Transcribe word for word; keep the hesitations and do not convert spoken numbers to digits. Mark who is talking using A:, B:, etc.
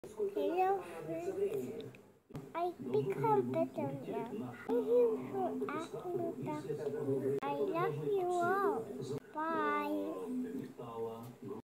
A: Hello friends, I become better now. Thank you for asking me back. I love you all.